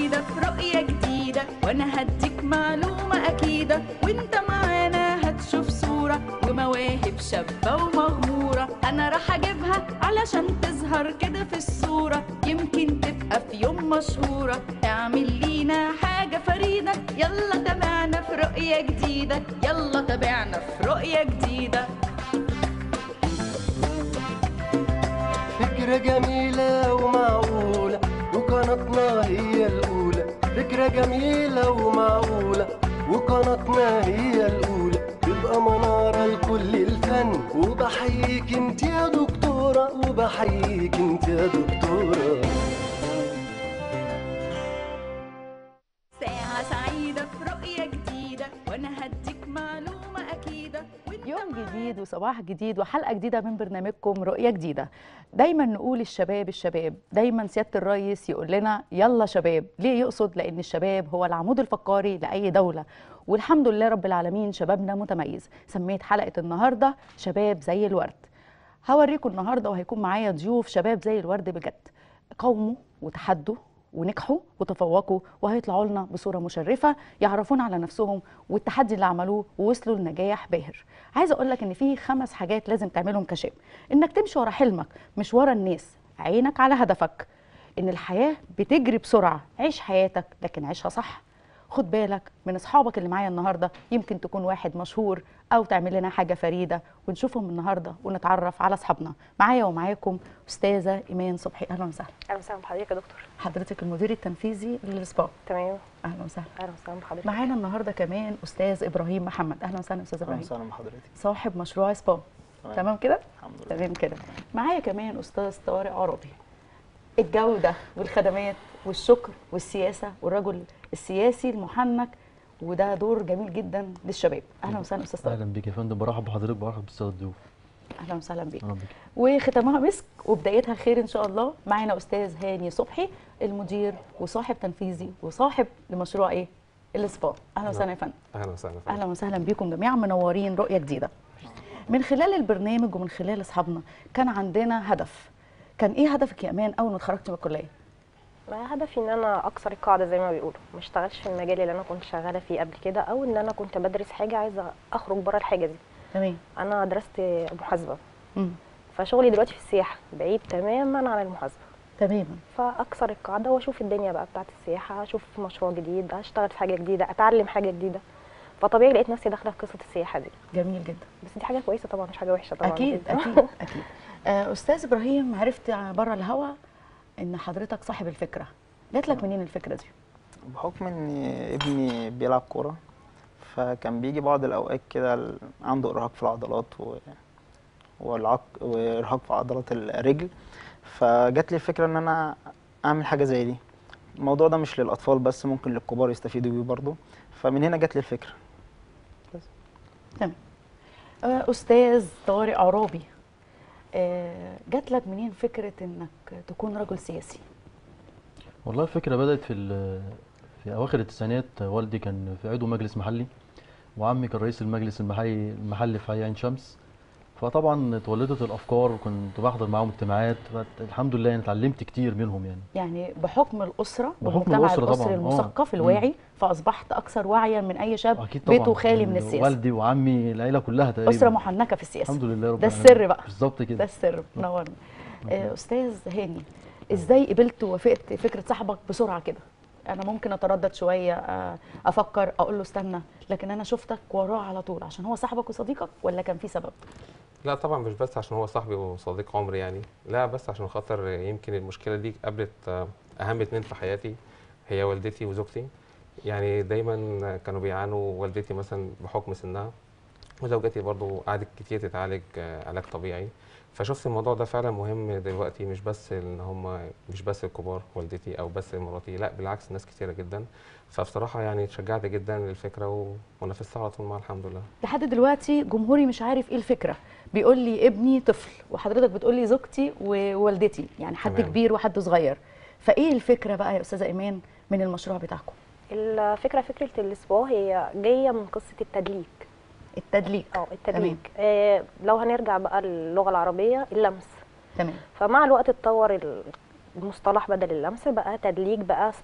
سعيدة في رؤية جديدة، وانا هديك معلومة اكيدة، وانت معانا هتشوف صورة ومواهب شابة ومغمورة. انا راح اجيبها علشان تظهر كده في الصورة، يمكن تبقى في يوم مشهورة. اعمل لينا حاجة فريدة، يلا تابعنا في رؤية جديدة، يلا تابعنا في رؤية جديدة. فكرة جميلة ومعقولة وقناتنا هي الأولى، فكرة جميلة ومعقولة وقناتنا هي الأولى، تبقى منارة لكل الفن. وبحييك انت يا دكتورة، وبحييك انت يا دكتورة. ساعة سعيدة في رؤية جديدة، وانا هديك معلومة اكيدة. يوم جديد وصباح جديد وحلقة جديدة من برنامجكم رؤية جديدة. دايما نقول الشباب الشباب، دايما سيادة الرئيس يقول لنا يلا شباب. ليه يقصد؟ لأن الشباب هو العمود الفقري لأي دولة، والحمد لله رب العالمين شبابنا متميز. سميت حلقة النهاردة شباب زي الورد. هوريكم النهاردة وهيكون معايا ضيوف شباب زي الورد بجد، قاوموا وتحدوا ونجحوا وتفوقوا، وهيطلعوا لنا بصوره مشرفه يعرفونا على نفسهم والتحدي اللي عملوه ووصلوا لنجاح باهر. عايزه اقول لك ان في 5 حاجات لازم تعملهم كشاب: انك تمشي ورا حلمك مش ورا الناس، عينك على هدفك، ان الحياه بتجري بسرعه، عيش حياتك لكن عيشها صح. خد بالك من اصحابك اللي معايا النهارده، يمكن تكون واحد مشهور او تعمل لنا حاجه فريده، ونشوفهم النهارده ونتعرف على اصحابنا. معايا ومعاكم استاذه ايمان صبحي. اهلا وسهلا. اهلا وسهلا بحضرتك يا دكتور. حضرتك المدير التنفيذي للسبا. تمام. اهلا وسهلا. اهلا وسهلا بحضرتك. معانا النهارده كمان استاذ ابراهيم محمد. اهلا وسهلا استاذ ابراهيم. اهلا وسهلا بحضرتك. صاحب مشروع سبا. تمام كده؟ الحمد لله. تمام كده. معايا كمان استاذ طارق عربي، الجوده والخدمات والشكر والسياسه والرجل السياسي المحنك، وده دور جميل جدا للشباب. اهلا وسهلا استاذ طارق. اهلا بيك يا فندم، برحب بحضرتك، برحب بالساده الضيوف. اهلا وسهلا بيك. اهلا بيك. وختامها مسك وبدايتها خير ان شاء الله. معانا استاذ هاني صبحي، المدير وصاحب تنفيذي وصاحب لمشروع ايه؟ السبا. اهلا وسهلا يا فندم. اهلا وسهلا. اهلا وسهلا بيكم جميعا، منورين رؤيه جديده. من خلال البرنامج ومن خلال اصحابنا كان عندنا هدف. كان ايه هدفك يا امان اول ما اتخرجتي من الكليه؟ هدفي ان انا اكسر القاعده زي ما بيقولوا، ما اشتغلش في المجال اللي انا كنت شغاله فيه قبل كده، او ان انا كنت بدرس حاجه عايزه اخرج بره الحاجه دي. تمام. انا درست محاسبه، فشغلي دلوقتي في السياحه، بعيد تماما عن المحاسبه تماما. فاكسر القاعده واشوف الدنيا بقى بتاعت السياحه، اشوف مشروع جديد، اشتغل في حاجه جديده، اتعلم حاجه جديده. فطبيعي لقيت نفسي داخله في قصه السياحه دي. جميل جدا. بس دي حاجه كويسه طبعا، مش حاجه وحشه طبعا. اكيد اكيد اكيد. استاذ ابراهيم، عرفت بره الهوا ان حضرتك صاحب الفكره، جات لك منين الفكره دي؟ بحكم ان ابني بيلعب كوره، فكان بيجي بعض الاوقات كده عنده ارهاق في العضلات وارهاق في عضلات الرجل، فجات لي الفكره ان انا اعمل حاجه زي دي. الموضوع ده مش للاطفال بس، ممكن للكبار يستفيدوا بيه برضه، فمن هنا جات لي الفكره. بس تمام. استاذ طارق عرابي، جات لك منين فكره انك تكون رجل سياسي؟ والله الفكره بدات في اواخر التسعينات. والدي كان في عضو مجلس محلي، وعمي كان رئيس المجلس المحلي في حي عين شمس، فطبعا اتولدت الافكار وكنت بحضر معاهم اجتماعات، فالحمد لله يعني اتعلمت كتير منهم يعني بحكم الاسره بحكم والمجتمع الأسرة الاسري طبعاً. المثقف الواعي، فاصبحت اكثر وعيا من اي شاب اكيد طبعا بيته خالي من السياسه. والدي وعمي العيله كلها تقريبا اسره محنكه في السياسه. الحمد لله رب ده العالمين. السر بقى. بالظبط كده. ده السر. نورنا. استاذ هاني، ازاي قبلت ووافقت فكره صاحبك بسرعه كده؟ انا ممكن اتردد شويه، افكر اقول له استنى، لكن انا شفتك وراه على طول عشان هو صاحبك وصديقك، ولا كان في سبب؟ لا طبعا مش بس عشان هو صاحبي وصديق عمري يعني، لا بس عشان خاطر يمكن المشكله دي قابلت اهم 2 في حياتي، هي والدتي وزوجتي. يعني دايما كانوا بيعانوا، والدتي مثلا بحكم سنها، وزوجتي برضو قعدت كتير تتعالج علاج طبيعي. فشفت الموضوع ده فعلا مهم دلوقتي، مش بس الكبار والدتي او بس مراتي، لا بالعكس ناس كتيره جدا. فبصراحه يعني اتشجعت جدا للفكره ونفذتها على طول مع الحمد لله. لحد دلوقتي جمهوري مش عارف ايه الفكره، بيقول لي ابني طفل، وحضرتك بتقول لي زوجتي ووالدتي، يعني حد تمام. كبير وحد صغير. فايه الفكره بقى يا استاذه ايمان من المشروع بتاعكم؟ الفكره فكره السبا هي جايه من قصه التدليك. التدليك. التدليك. لو هنرجع بقى للغه العربيه، اللمس. تمام. فمع الوقت اتطور المصطلح، بدل اللمس بقى تدليك، بقى سبا.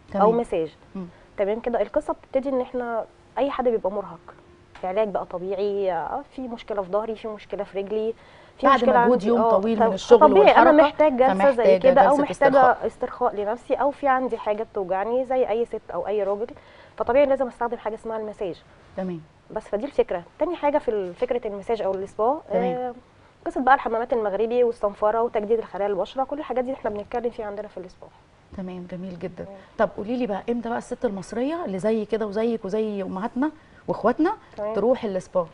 او تمام. مساج. مم. تمام كده. القصه بتبتدي ان احنا اي حد بيبقى مرهق، علاج بقى طبيعي، في مشكله في ظهري، في مشكله في رجلي، في بعد مشكله مجهود عندي يوم طويل من الشغل طبيعي انا والحركة، محتاج جلسه زي فمحتاجة كده، او جلسة محتاجه استرخاء. استرخاء لنفسي، او في عندي حاجه بتوجعني زي اي ست او اي راجل، فطبيعي لازم استخدم حاجه اسمها المساج. تمام. بس فدي الفكره. تاني حاجه في فكره المساج او السبا، تمام. قصه بقى الحمامات المغربي والصنفره وتجديد الخلايا البشره، كل الحاجات دي احنا بنتكلم فيها عندنا في السبا. تمام، جميل جدا. طب قولي لي بقى امتى بقى الست المصريه اللي زي كده وزيك وزي امهاتنا واخواتنا تمام. تروح السبا؟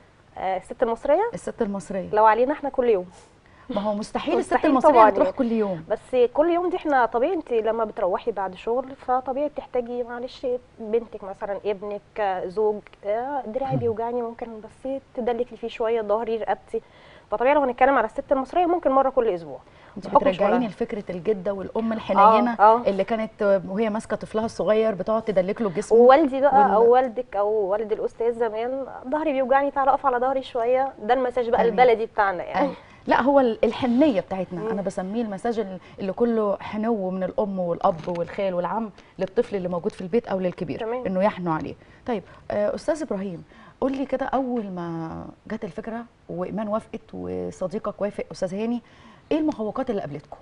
الست المصريه الست المصريه لو علينا احنا كل يوم. ما هو مستحيل الست مستحيل المصريه طبعاً بتروح يعني. كل يوم. بس كل يوم دي احنا طبيعي، انت لما بتروحي بعد شغل فطبيعي بتحتاجي معلش بنتك مثلا، ابنك، زوج، دراعي بيوجعني ممكن بس تدلكي فيه شويه، ظهري، رقبتي. فطبيعي لو هنتكلم على الست المصريه ممكن مره كل اسبوع. انت بحكم بترجعيني شغلها. لفكره الجده والام الحنينه آه. اللي كانت وهي ماسكه طفلها الصغير بتقعد تدلك له جسمه. ووالدي بقى وال- او والدك او والد الاستاذ زمان، ظهري بيوجعني تعالى اقف على ظهري شويه، ده المساج بقى تمام. البلدي بتاعنا يعني. لا، هو الحنيه بتاعتنا انا بسميه المساج اللي كله حنو من الام والاب والخال والعم للطفل اللي موجود في البيت او للكبير، تمام. انه يحنوا عليه. طيب استاذ ابراهيم، قول لي كده، اول ما جت الفكره وايمان وافقت وصديقك وافق استاذ هاني، ايه المعوقات اللي قابلتكم؟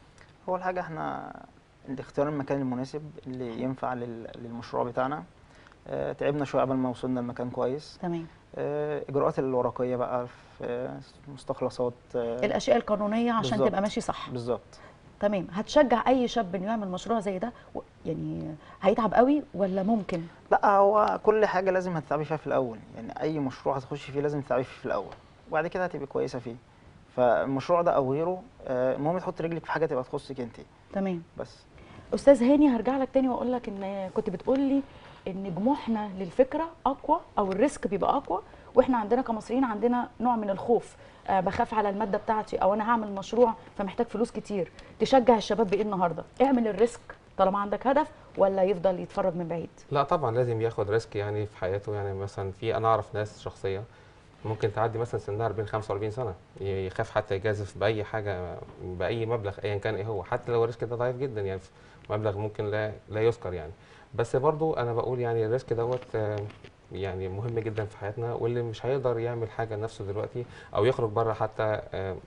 اول حاجه احنا اختيار المكان المناسب اللي ينفع للمشروع بتاعنا. تعبنا شويه قبل ما وصلنا المكان كويس. تمام. اجراءات الورقيه بقى في مستخلصات. الاشياء القانونيه عشان بالظبط. تبقى ماشي صح. بالظبط. تمام. هتشجع اي شاب انه يعمل مشروع زي ده يعني هيتعب قوي ولا ممكن؟ لا، هو كل حاجه لازم هتتعبي فيها في الاول، يعني اي مشروع هتخشي فيه لازم تتعبي فيه في الاول وبعد كده هتبقي كويسه فيه. فالمشروع ده او غيره المهم تحط رجلك في حاجه تبقى تخصك انت تمام. بس. استاذ هاني، هرجع لك تاني واقول لك ان كنت بتقول لي ان جموحنا للفكره اقوى او الريسك بيبقى اقوى، واحنا عندنا كمصريين عندنا نوع من الخوف، بخاف على الماده بتاعتي او انا هعمل مشروع فمحتاج فلوس كتير. تشجع الشباب بايه النهارده؟ اعمل الريسك طالما عندك هدف، ولا يفضل يتفرج من بعيد؟ لا طبعا لازم ياخد ريسك يعني في حياته. يعني مثلا انا اعرف ناس شخصيه ممكن تعدي مثلا سنها 40 45 سنه يخاف حتى يجازف باي حاجه باي مبلغ ايا كان ايه هو، حتى لو الريسك ده ضعيف جدا يعني مبلغ ممكن لا يذكر يعني. بس برضو انا بقول يعني الريسك دوت يعني مهم جدا في حياتنا، واللي مش هيقدر يعمل حاجه لنفسه دلوقتي او يخرج بره حتى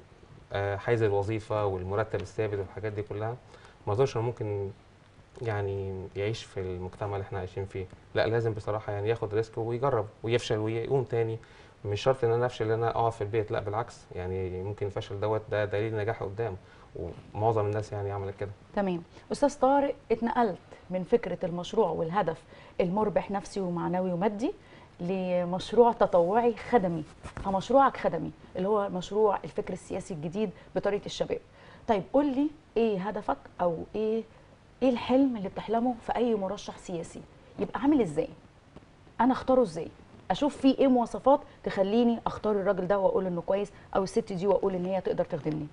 حيز الوظيفه والمرتب الثابت والحاجات دي كلها، ما اظنش انه ممكن يعني يعيش في المجتمع اللي احنا عايشين فيه. لا لازم بصراحه يعني ياخد ريسك ويجرب ويفشل ويقوم تاني. مش شرط ان انا افشل ان انا اقعد في البيت، لا بالعكس، يعني ممكن الفشل دوت ده دليل نجاح قدام، ومعظم الناس يعني عملت كده. تمام. استاذ طارق، اتنقلت من فكره المشروع والهدف المربح نفسي ومعنوي ومادي لمشروع تطوعي خدمي، فمشروعك خدمي اللي هو مشروع الفكر السياسي الجديد بطريقه الشباب. طيب قول لي ايه هدفك او ايه الحلم اللي بتحلمه في اي مرشح سياسي؟ يبقى عامل ازاي؟ انا اختاره ازاي؟ اشوف فيه ايه مواصفات تخليني اختار الراجل ده واقول انه كويس، او الست دي واقول ان هي تقدر تخدمني؟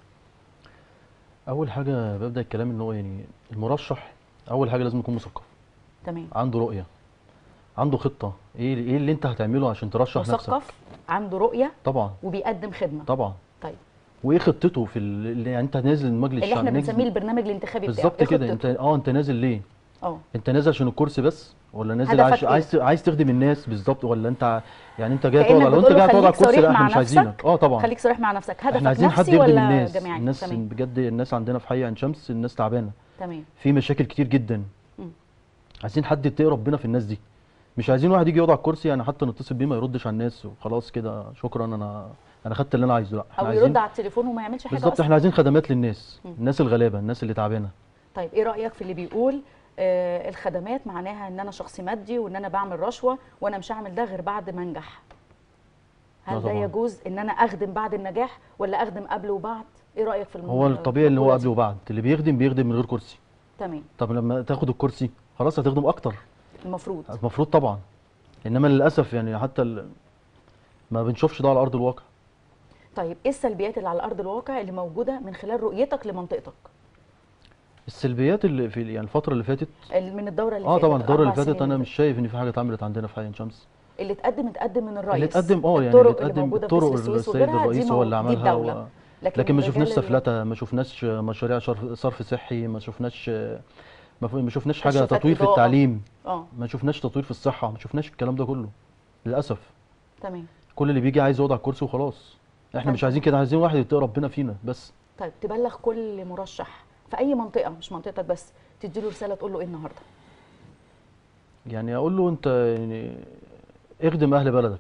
اول حاجه ببدا الكلام ان هو يعني المرشح اول حاجه لازم يكون مثقف، تمام. عنده رؤيه، عنده خطه، ايه اللي انت هتعمله عشان ترشح نفسك. مثقف، عنده رؤيه، طبعا وبيقدم خدمه. طبعا. طيب وايه خطته في يعني انت نازل المجلس اللي الشعبي احنا بنسميه البرنامج الانتخابي بتاعه. بالظبط إيه كده. خطته؟ انت نازل ليه؟ اه انت نازل عشان الكرسي بس، ولا نازل هدفك عايز تخدم الناس بالظبط، ولا انت يعني انت جاي كأنك تقعد بتقول له على خليك الكرسي؟ صريح لا احنا مع مش عايزينك. نفسك. طبعا خليك صريح مع نفسك، احنا هدفك عايزين حد نفسي يخدم ولا الناس. جماعي؟ الناس تمام. بجد الناس عندنا في حي عين شمس الناس تعبانه، تمام. في مشاكل كتير جدا. عايزين حد يتقي ربنا في الناس دي، مش عايزين واحد يجي يقعد على الكرسي يعني حتى نتصل بيه ما يردش على الناس وخلاص كده شكرا انا خدت اللي انا عايزه. لا احنا او عايزين يرد على التليفون وما يعملش حاجه بالظبط، أصلاً. احنا عايزين خدمات للناس، الناس الغلابه، الناس اللي تعبانه. طيب ايه رايك في اللي بيقول الخدمات معناها ان انا شخص مادي وان انا بعمل رشوه وانا مش هعمل ده غير بعد ما انجح؟ لا هل ده طبعاً. يجوز ان انا اخدم بعد النجاح ولا اخدم قبل وبعد؟ ايه رايك في هو الطبيعي ان هو المقولة قبل دي؟ وبعد، اللي بيخدم من غير كرسي. تمام. طب لما تاخد الكرسي خلاص هتخدم اكتر. المفروض طبعا. انما للاسف يعني حتى ما بنشوفش ده على ارض الواقع. طيب ايه السلبيات اللي على ارض الواقع اللي موجوده من خلال رؤيتك لمنطقتك؟ السلبيات اللي في يعني الفتره اللي فاتت من الدوره اللي فاتت. طبعا الدوره اللي 4 فاتت سنين انا اللي مش شايف ان في حاجه اتعملت عندنا في حي عين شمس. اللي اتقدم من الرئيس. اللي اتقدم يعني اللي الطرق اللي اتقدم موجوده في الطرق جسر السويس السيد وغيرها الرئيس هو اللي دي عملها الدوله. لكن ما شفناش الرجال سفلته، ما شفناش مشاريع صرف صحي، ما شفناش ما شفناش حاجه كشافات تطوير في إضاءة. التعليم، اه ما شفناش تطوير في الصحه، ما شفناش الكلام ده كله للاسف. تمام. كل اللي بيجي عايز يقعد على الكرسي وخلاص. احنا مش عايزين كده، عايزين واحد يتقي ربنا فينا بس. طيب تبلغ كل مرشح في اي منطقه مش منطقتك بس، تديله رساله تقول له ايه النهارده؟ يعني اقول له انت يعني اخدم اهل بلدك،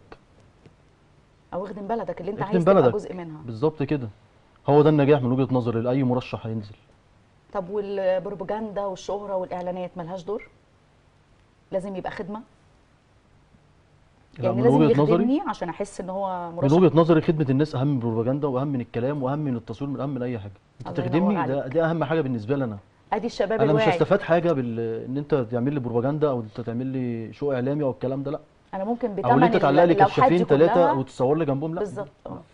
او اخدم بلدك اللي انت اخدم عايز تبقى بلدك. جزء منها. بالظبط كده، هو ده النجاح من وجهة نظري لاي مرشح هينزل. طب والبروباجندا والشهره والاعلانات ملهاش دور؟ لازم يبقى خدمه؟ لا، يعني من لازم وجهة نظري، يخدمني عشان احس ان هو من مرشح؟ وجهة نظري خدمة الناس اهم من البروباجندا واهم من الكلام واهم من التصوير واهم من اي حاجة. انت الله ينور تخدمني، عليك. دي اهم حاجة بالنسبة لي انا. ادي الشباب انا مش الواعي. هستفاد حاجة ان انت تعمل لي بروباجندا او انت تعمل لي شو اعلامي او الكلام ده، لا. انا ممكن او ان بتمن انت تعلق لي اللوحات دي كشافين 3 كلها. وتصور لي جنبهم، لا. بالظبط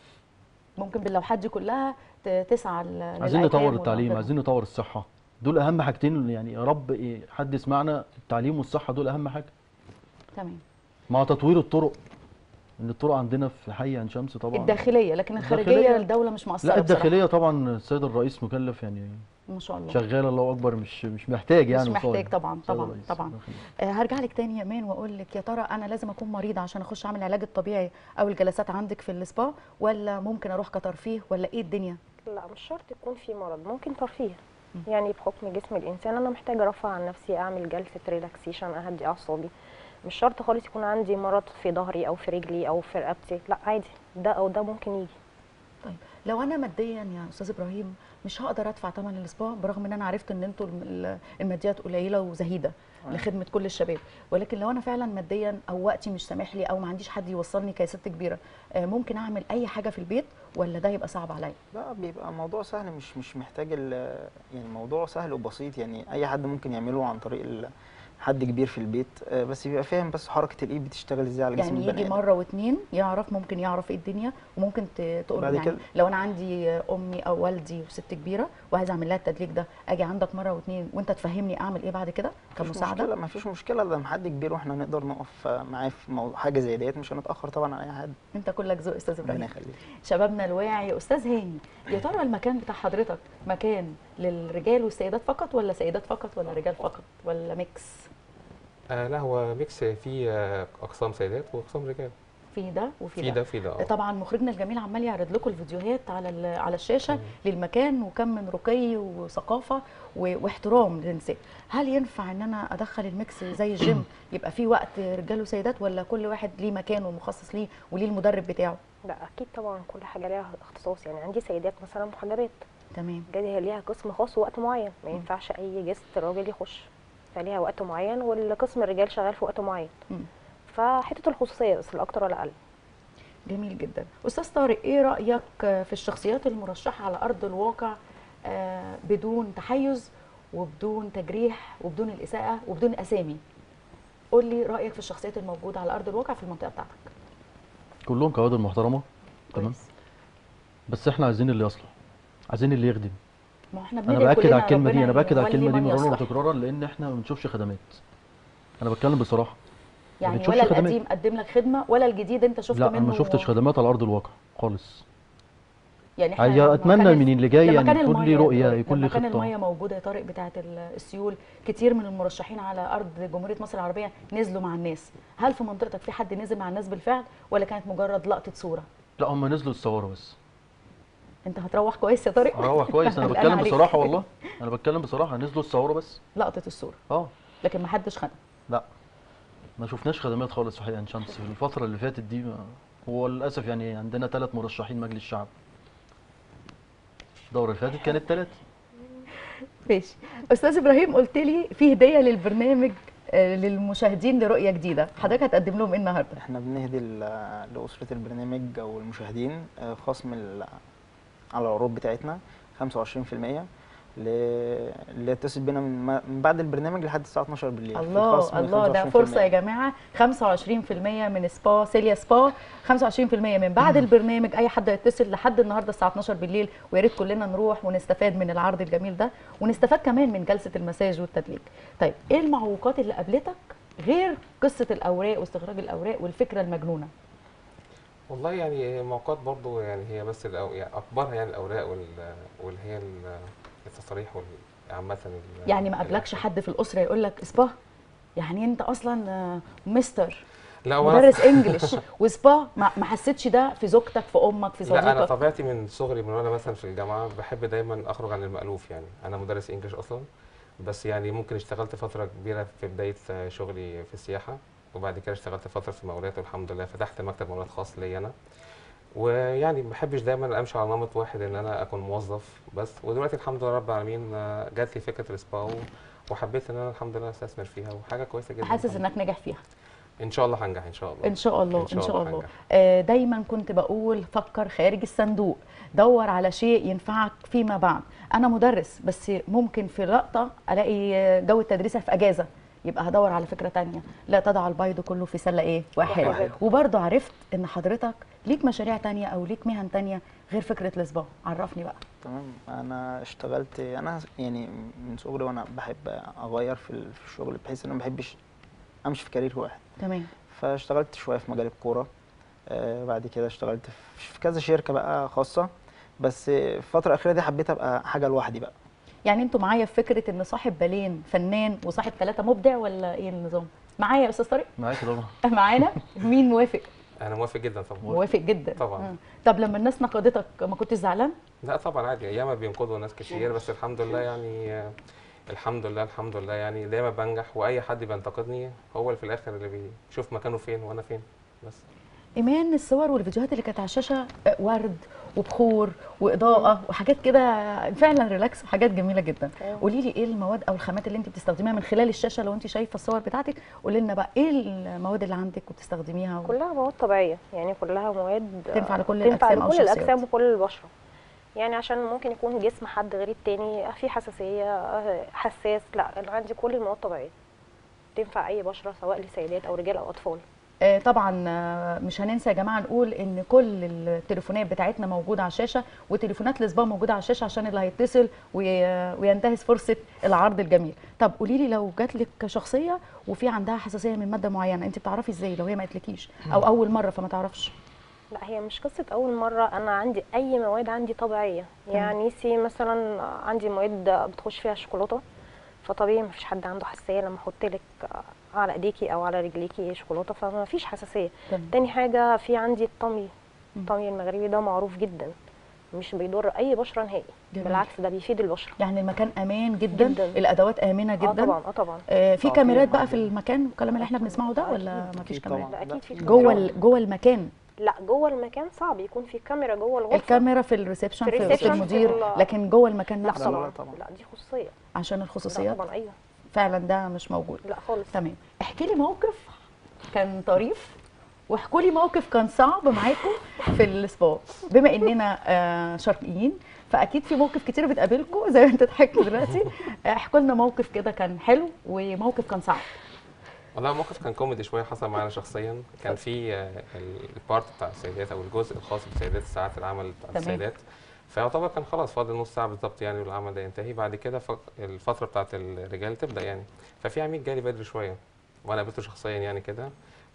ممكن باللوحات دي كلها تسعى عايزين نطور للأيتام التعليم، والأنظمة. عايزين نطور الصحة، دول اهم حاجتين. يعني يا رب حد يسمعنا، التعليم والصحة دول اهم حاجة، تمام. مع تطوير الطرق. ان الطرق عندنا في حي عين شمس طبعا الداخليه، لكن الخارجيه الداخلية- الدوله مش مقصره لا، بصراحة. الداخلية طبعا السيد الرئيس مكلف، يعني ما شاء الله. شغال الله اكبر، مش محتاج يعني مش محتاج وصاية. طبعا السيد طبعا الرئيس، طبعا. الله يخليك. هرجع لك تاني يا مان واقول لك، يا ترى انا لازم اكون مريضه عشان اخش اعمل العلاج الطبيعي او الجلسات عندك في السبا، ولا ممكن اروح كترفيه، ولا ايه الدنيا؟ لا مش شرط يكون في مرض، ممكن ترفيه. يعني بحكم جسم الانسان انا محتاجه ارفع عن نفسي، اعمل جلسه ريلاكسيشن، اهدي اعصابي. مش شرط خالص يكون عندي مرض في ظهري او في رجلي او في رقبتي، لا عادي ده او ده ممكن يجي. طيب لو انا ماديا يا استاذ ابراهيم مش هقدر ادفع ثمن السبا، برغم ان انا عرفت ان انتوا الماديات قليله وزهيده لخدمه كل الشباب، ولكن لو انا فعلا ماديا او وقتي مش سامح لي او ما عنديش حد يوصلني كست كبيره، ممكن اعمل اي حاجه في البيت ولا ده يبقى صعب عليا؟ لا، بيبقى موضوع سهل، مش محتاج يعني موضوع سهل وبسيط، يعني اي حد ممكن يعمله عن طريق حد كبير في البيت، بس يبقى فاهم بس حركه الايد بتشتغل ازاي على جسم يعني البني يجي ادم. مره واتنين يعرف، ممكن يعرف ايه الدنيا، وممكن تقول بعد يعني كده. لو انا عندي امي او والدي وست كبيره وعايزه اعمل لها التدليك ده، اجي عندك مره واتنين وانت تفهمني اعمل ايه بعد كده كمساعده؟ ما فيش مشكله، ده حد كبير واحنا نقدر نقف معاه في حاجه زي ديت، مش هنتاخر طبعا على اي حد. انت كلك ذوق استاذ ربنا ابراهيم. يخليك. شبابنا الواعي استاذ هاني، يا ترى المكان بتاع حضرتك مكان للرجال والسيدات فقط، ولا سيدات فقط، ولا رجال فقط، ولا ميكس؟ لا، هو ميكس، فيه اقسام سيدات واقسام رجال. في ده وفي في ده. ده في ده طبعا مخرجنا الجميل عمال يعرض لكم الفيديوهات على الشاشه للمكان، وكم من رقي وثقافه واحترام للنساء. هل ينفع ان انا ادخل الميكس زي الجيم يبقى في وقت رجال وسيدات، ولا كل واحد ليه مكانه مخصص ليه وليه المدرب بتاعه؟ لا اكيد طبعا كل حاجه ليها اختصاص، يعني عندي سيدات مثلا محجبات تمام. هي ليها قسم خاص ووقت معين، ما ينفعش اي جست راجل يخش، فليها وقت معين، والقسم الرجال شغال في وقت معين. فحته الخصوصيه بس لا اكتر ولا اقل. جميل جدا. استاذ طارق، ايه رايك في الشخصيات المرشحه على ارض الواقع بدون تحيز وبدون تجريح وبدون الاساءه وبدون اسامي؟ قول لي رايك في الشخصيات الموجوده على ارض الواقع في المنطقه بتاعتك. كلهم كوادر محترمه، تمام، كويس. بس احنا عايزين اللي يصلح، عايزين اللي يخدم. ما احنا انا بندعي باكد كلنا على الكلمه دي، ربنا انا باكد على يولي الكلمه دي من مرارا يصلح. وتكرارا، لان احنا ما بنشوفش خدمات. انا بتكلم بصراحه، ما يعني بنشوفش ولا خدمات. القديم قدم لك خدمه ولا الجديد انت شفت لا، منه؟ انا ما شفتش خدمات على ارض الواقع خالص. يعني احنا لما اتمنى كان من اللي جاي لما يعني كان يكون لي المية يا رؤيه، طارق، يكون لما لي كان خطه. الميه موجوده يا طارق بتاعه السيول، كتير من المرشحين على ارض جمهوريه مصر العربيه نزلوا مع الناس. هل في منطقتك في حد نزل مع الناس بالفعل، ولا كانت مجرد لقطه صوره؟ لا، هم نزلوا الصوره بس. انت هتروح كويس يا طارق؟ هروح كويس، انا قلقان بتكلم عليك. بصراحه والله، انا بتكلم بصراحه، نزلوا الصوره بس. لقطه الصوره، لكن ما حدش خدم. لا، ما شفناش خدمات خالص في حي عين شمس في الفتره اللي فاتت دي. هو للاسف يعني عندنا 3 مرشحين مجلس الشعب، الدوره اللي فاتت كانت 3. ماشي. استاذ ابراهيم، قلت لي في هديه للبرنامج للمشاهدين لرؤيه جديده، حضرتك هتقدم لهم ايه النهارده؟ احنا بنهدي لاسره البرنامج او المشاهدين خصم على العروض بتاعتنا 25% اللي يتصل بينا من بعد البرنامج لحد الساعه 12 بالليل. الله الله، ده فرصه يا جماعه. 25% من سبا سيليا سبا، 25% من بعد البرنامج. اي حد يتصل لحد النهارده الساعه 12 بالليل، ويا ريت كلنا نروح ونستفاد من العرض الجميل ده، ونستفاد كمان من جلسه المساج والتدليك. طيب ايه المعوقات اللي قابلتك غير قصه الاوراق واستخراج الاوراق والفكره المجنونه؟ والله يعني معوقات برضو، يعني هي بس يعني اكبرها يعني الاوراق واللي هي التصاريح عامه يعني ما قابلكش حد في الاسره يقول لك سبا؟ يعني انت اصلا مستر لا مدرس انجلش وسبا، ما حسيتش ده في زوجتك، في امك، في لا، انا صديقك؟ طبيعتي من صغري من وانا مثلا في الجامعه بحب دايما اخرج عن المألوف. يعني انا مدرس انجلش اصلا، بس يعني ممكن اشتغلت فتره كبيره في بدايه شغلي في السياحه، وبعد كده اشتغلت فتره في مقاولات، والحمد لله فتحت مكتب مقاولات خاص ليا انا. ويعني ما بحبش دايما امشي على نمط واحد ان انا اكون موظف بس. ودلوقتي الحمد لله رب العالمين جات لي فكره السبا، وحبيت ان انا الحمد لله استثمر فيها، وحاجه كويسه جدا. حاسس الحمد انك ناجح فيها؟ لله. ان شاء الله هنجح ان شاء الله. ان شاء الله إن شاء ان شاء الله الله. هنجح. دايما كنت بقول فكر خارج الصندوق، دور على شيء ينفعك فيما بعد. انا مدرس بس ممكن في لقطه الاقي جو التدريس في اجازه، يبقى هدور على فكره تانية. لا تضع البيض كله في سله ايه واحده. واحد. وبرضه عرفت ان حضرتك ليك مشاريع تانية او ليك مهن تانية غير فكره السبا، عرفني بقى. تمام. انا اشتغلت، انا يعني من صغري وانا بحب اغير في الشغل، بحيث ان انا ما بحبش امشي في كارير واحد. تمام. فاشتغلت شويه في مجال الكوره، بعد كده اشتغلت في كذا شركه بقى خاصه، بس في الفتره الاخيره دي حبيت ابقى حاجه لوحدي بقى. يعني انتوا معايا في فكره ان صاحب بالين فنان وصاحب ثلاثه مبدع، ولا ايه النظام؟ معايا يا استاذ طارق؟ معاكي طبعا. معانا. مين موافق؟ انا موافق جدا طبعا. موافق جدا طبعا. طب لما الناس نقدتك ما كنتش زعلان؟ لا طبعا عادي، ياما بينقذوا ناس كتير، بس الحمد لله يعني الحمد لله الحمد لله يعني دايما بنجح. واي حد بينتقدني هو اللي في الاخر اللي بيشوف مكانه فين وانا فين بس. ايمان، الصور والفيديوهات اللي كانت على الشاشه ورد وبخور واضاءه وحاجات كده فعلا ريلاكس وحاجات جميله جدا. قولي لي ايه المواد او الخامات اللي انت بتستخدميها من خلال الشاشه؟ لو انت شايفه الصور بتاعتك قولي لنا بقى ايه المواد اللي عندك وبتستخدميها كلها مواد طبيعيه، يعني كلها مواد تنفع لكل تنفع الاجسام او لكل الشخصيات؟ الاجسام وكل البشره. يعني عشان ممكن يكون جسم حد غير التاني في حساسيه، حساس، لا انا عندي كل المواد طبيعيه تنفع اي بشره، سواء لسيدات او رجال او اطفال. طبعا مش هننسى يا جماعه نقول ان كل التليفونات بتاعتنا موجوده على الشاشه، وتليفونات الاسبوع موجوده على الشاشه عشان اللي هيتصل وينتهز فرصه العرض الجميل. طب قولي لي لو جات لك شخصيه وفي عندها حساسيه من ماده معينه، انت بتعرفي ازاي لو هي ما قالتلكيش او اول مره فما تعرفش؟ لا هي مش قصه اول مره، انا عندي اي مواد عندي طبيعيه. يعني مثلا عندي مواد بتخش فيها شوكولاته، فطبيعي مفيش حد عنده حساسيه لما احط لك على ايديكي او على رجليكي شوكولاته، فما فيش حساسيه. تاني حاجه في عندي الطمي المغربي، ده معروف جدا مش بيضر اي بشره نهائي، بالعكس ده بيفيد البشره. يعني المكان امان جدا, الادوات امنه جدا. طبعا طبعا. في كاميرات بقى في المكان والكلام اللي احنا بنسمعه ده، ولا ما فيش كاميرات؟ لا اكيد في جوه المكان. لا جوه المكان صعب يكون في كاميرا جوه الغرفه. الكاميرا في الريسبشن في المدير، لكن جوه المكان لا نفسه طبعا لا دي خصوصيه. عشان الخصوصيه طبعا ايوه فعلا ده مش موجود. لا خالص. تمام. احكي لي موقف كان طريف واحكوا لي موقف كان صعب معاكم في السبا، بما اننا شرقيين فاكيد في موقف كتير بتقابلكم زي ما انت ضحكت دلوقتي. احكوا لنا موقف كده كان حلو وموقف كان صعب. والله موقف كان كوميدي شويه حصل معانا شخصيا. كان في البارت بتاع السيدات او الجزء الخاص بالسيدات، ساعات العمل بتاع السيدات، فيعتبر كان خلاص فاضل نص ساعه بالظبط يعني والعمل ده ينتهي. بعد كده الفتره بتاعت الرجال تبدا يعني. ففي عميل جالي بدري شويه وانا قابلته شخصيا يعني كده،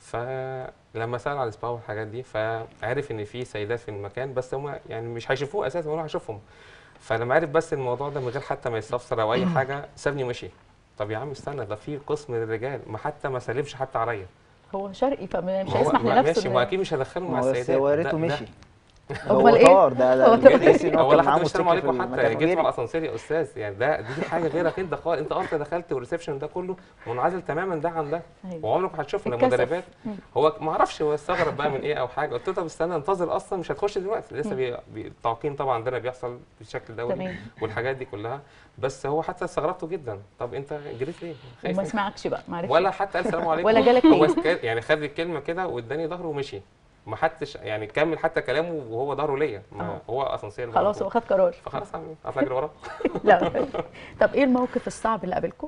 فلما سال على السبا والحاجات دي فعرف ان في سيدات في المكان بس هم يعني مش هيشوفوه اساسا ولا هيشوفهم. فلما عرف بس الموضوع ده من غير حتى ما يستفسر او اي حاجه سابني ومشي. طب يا عم استنى، ده في قسم للرجال، ما حتى ما سلمش حتى عليا. هو شرقي فمش هو هيسمح لنفسه. ماشي، ما اكيد مش هدخله مع السيدات. هو يا ريته مشي. امال ايه؟ ده تحس ان هو ولا كان معاه حتى السلام موتوسيكل عليكم في حتى المكان جيت غيري. مع الاسانسير يا استاذ يعني دي حاجه غيرك انت خالص. انت اصلا دخلت والريسبشن ده كله منعزل تماما ده عن ده. أيوة. وعمرك ما هتشوف اتكسف. المدربات. هو ما اعرفش هو استغرب بقى من ايه او حاجه. قلت له طب استنى انتظر، اصلا مش هتخش دلوقتي لسه التعقيم طبعا عندنا بيحصل بشكل دوري تمام. والحاجات دي كلها. بس هو حتى استغربته جدا. طب انت جريت ليه؟ خايف وما ليه؟ سمعكش بقى، ما عرفش ولا حتى قال السلام عليكم ولا جالك هو تاني. يعني خد الكلمه كده واداني ظهره ومشي. ما حدش يعني كمل حتى كلامه وهو ظهره ليا، هو اسانسير خلاص هو خد قرار. فخلاص اطلع اجري وراه. لا. طب ايه الموقف الصعب اللي قابلكم؟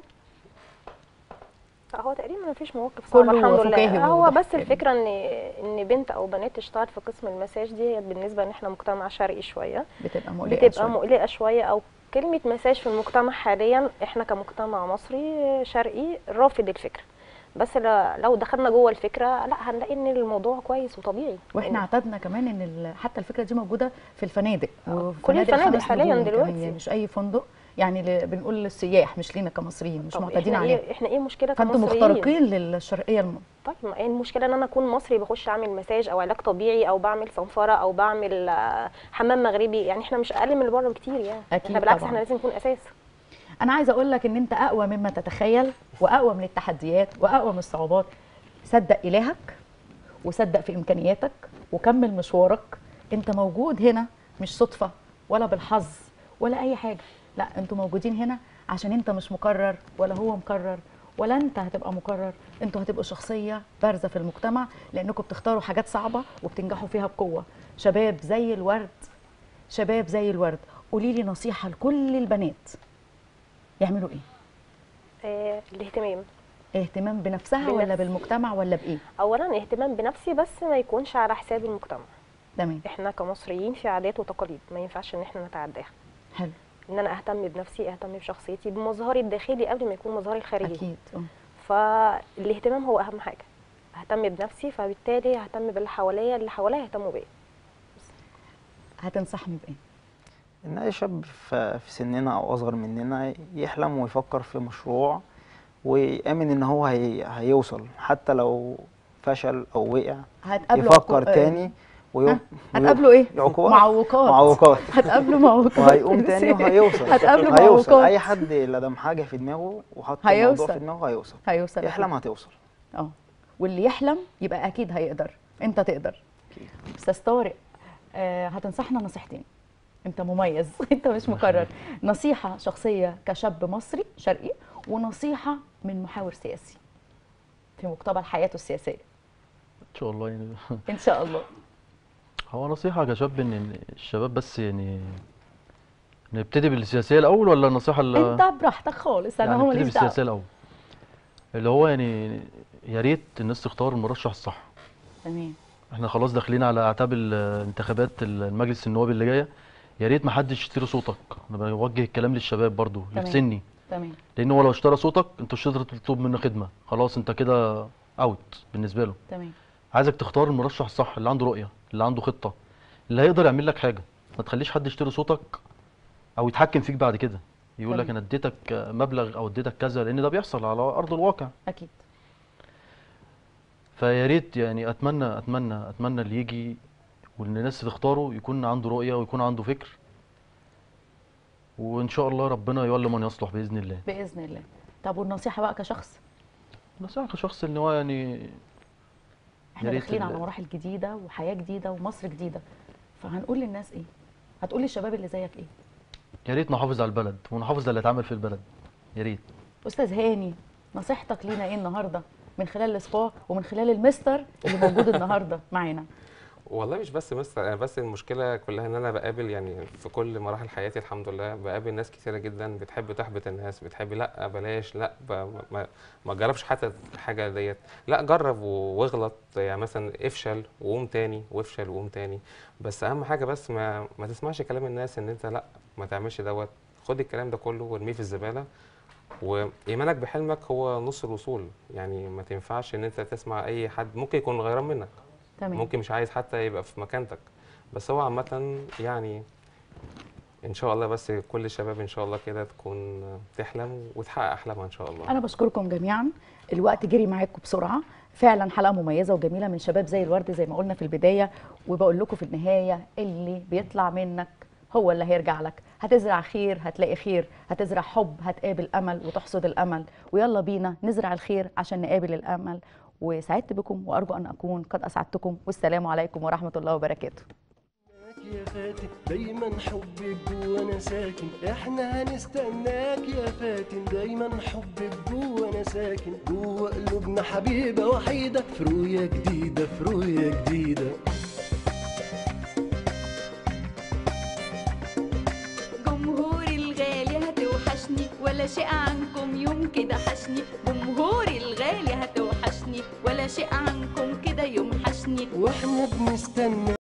هو تقريبا مفيش مواقف صعبه كله الحمد فكاهي لله. هو بس وضحك. الفكره ان بنت او بنات تشتغل في قسم المساج دي بالنسبه ان احنا مجتمع شرقي شويه بتبقى مقلقه شويه، او كلمه مساج في المجتمع حاليا احنا كمجتمع مصري شرقي رافض الفكره. بس لو دخلنا جوه الفكره لا هنلاقي ان الموضوع كويس وطبيعي. واحنا اعتدنا كمان ان حتى الفكره دي موجوده في الفنادق، كل الفنادق حاليا دلوقتي مش اي فندق يعني بنقول للسياح مش لينا كمصريين، مش طب معتادين احنا عليها. احنا ايه المشكله فانتوا كمصريين؟ مخترقين للشرقيه طيب ما ايه المشكله ان انا اكون مصري بخش اعمل مساج او علاج طبيعي او بعمل صنفره او بعمل حمام مغربي؟ يعني احنا مش اقل من اللي بره بكتير يعني. أكيد احنا بالعكس طبعاً. احنا لازم نكون اساس. انا عايزه اقول لك ان انت اقوى مما تتخيل، واقوى من التحديات، واقوى من الصعوبات. صدق الهك وصدق في امكانياتك وكمل مشوارك. انت موجود هنا مش صدفه ولا بالحظ ولا اي حاجه، لا انتوا موجودين هنا عشان انت مش مكرر ولا هو مكرر ولا انت هتبقى مكرر. انتوا هتبقوا شخصيه بارزه في المجتمع لانكم بتختاروا حاجات صعبه وبتنجحوا فيها بقوه. شباب زي الورد، شباب زي الورد. قولي لي نصيحه لكل البنات يعملوا ايه؟ الاهتمام. اهتمام بنفسها ولا بالنفس. بالمجتمع ولا بايه؟ اولا اهتمام بنفسي بس ما يكونش على حساب المجتمع. تمام. احنا كمصريين في عادات وتقاليد ما ينفعش ان احنا نتعداها. حلو. ان انا اهتم بنفسي، اهتم بشخصيتي، بمظهري الداخلي قبل ما يكون مظهري الخارجي. اكيد. فالاهتمام هو اهم حاجه. اهتم بنفسي فبالتالي ههتم باللي حواليا، اللي حواليا يهتموا بيا. هتنصحني بايه؟ ان اي شاب في سننا او اصغر مننا يحلم ويفكر في مشروع ويامن ان هو هيوصل، حتى لو فشل او وقع هتقابلوا يفكر تاني هتقابلوا ايه؟ عقوبات. معوقات. معوقات. هتقابلوا معوقات. وهيقوم تاني وهيوصل. هتقابلوا هيوصل. معوقات. اي حد لدم حاجه في دماغه وحط الموضوع هيوصل. في دماغه هيوصل. هيوصل. يحلم أكيد. هتوصل. واللي يحلم يبقى اكيد هيقدر. انت تقدر. استاذ طارق، هتنصحنا نصيحتين. انت مميز. انت مش مكرر. نصيحه شخصيه كشاب مصري شرقي، ونصيحه من محاور سياسي في مقتبل حياته السياسيه. ان شاء الله يعني. ان شاء الله. هو نصيحه كشاب ان الشباب بس يعني نبتدي بالسياسيه الاول، ولا النصيحه اللي انت براحتك خالص، انا يعني هو نبتدي ماليش دعوه. بالسياسيه الاول، اللي هو يعني يا ريت الناس تختار المرشح الصح. تمام. احنا خلاص داخلين على اعتاب الانتخابات المجلس النواب اللي جايه. يا ريت ما حدش يشتري صوتك. انا بوجه الكلام للشباب برضو اللي في تمام. سني، تمام. لان هو لو اشترى صوتك انت مش هتقدر تطلب منه خدمه، خلاص انت كده اوت بالنسبه له. تمام. عايزك تختار المرشح الصح اللي عنده رؤيه، اللي عنده خطه، اللي هيقدر يعمل لك حاجه. ما تخليش حد يشتري صوتك او يتحكم فيك بعد كده، يقول لك تمام. انا اديتك مبلغ او اديتك كذا، لان ده بيحصل على ارض الواقع. اكيد. فيا ريت يعني اتمنى اللي يجي وان الناس تختاره يكون عنده رؤيه ويكون عنده فكر، وان شاء الله ربنا يولي من يصلح باذن الله. باذن الله. طب والنصيحه بقى كشخص؟ نصيحه كشخص ان هو يعني احنا يا ريت داخلين على مراحل جديده وحياه جديده ومصر جديده، فهنقول للناس ايه؟ هتقول للشباب اللي زيك ايه؟ يا ريت نحافظ على البلد ونحافظ على اللي اتعمل في البلد. يا ريت. استاذ هاني، نصيحتك لينا ايه النهارده من خلال السبا ومن خلال المستر اللي موجود النهارده معانا؟ والله مش بس مستر، انا بس المشكله كلها ان انا بقابل يعني في كل مراحل حياتي الحمد لله بقابل ناس كتيره جدا بتحب تحبط الناس، بتحب لا بلاش، لا ما تجربش حتى الحاجه ديت، لا جرب واغلط، يعني مثلا افشل وقوم تاني وافشل وقوم تاني. بس اهم حاجه بس ما تسمعش كلام الناس ان انت لا ما تعملش دوت. خد الكلام ده كله وارميه في الزباله، وايمانك بحلمك هو نص الوصول. يعني ما تنفعش ان انت تسمع اي حد ممكن يكون غيران منك، تمام. ممكن مش عايز حتى يبقى في مكانتك، بس هو عامة يعني ان شاء الله بس كل الشباب ان شاء الله كده تكون تحلم وتحقق احلامها ان شاء الله. انا بشكركم جميعا، الوقت جري معاكم بسرعه، فعلا حلقه مميزه وجميله من شباب زي الورد زي ما قلنا في البدايه، وبقول لكم في النهايه اللي بيطلع منك هو اللي هيرجع لك. هتزرع خير هتلاقي خير، هتزرع حب هتقابل امل وتحصد الامل، ويلا بينا نزرع الخير عشان نقابل الامل. وسعدت بكم وارجو ان اكون قد اسعدتكم، والسلام عليكم ورحمه الله وبركاته. يا فاتن دايما حبك جوانا ساكن، احنا هنستناك يا فاتن دايما حبك جوانا ساكن، جوا قلوبنا حبيبه وحيده في رؤيه جديده في رؤيه جديده. جمهوري الغالي هتوحشني ولا شيء عنكم يوم كده حشني، جمهوري الغالي هتوحشني ولا شيء عنكم كده يوم حشني. واحنا بنستنى